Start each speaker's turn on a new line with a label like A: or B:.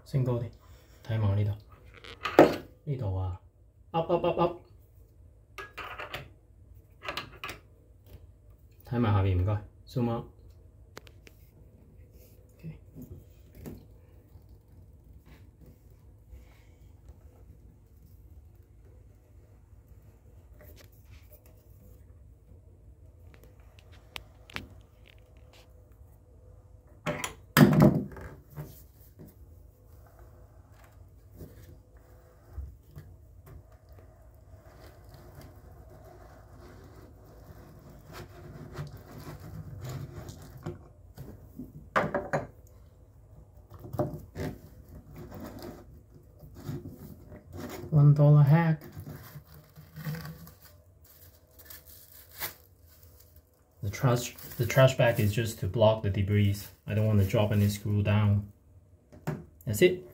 A: 升高啲，睇埋呢度，呢度啊 ，up up up up， 睇埋下邊唔該 ，zoom out。 $1 hack. The trash bag is just to block the debris. I don't want to drop any screw down. That's it.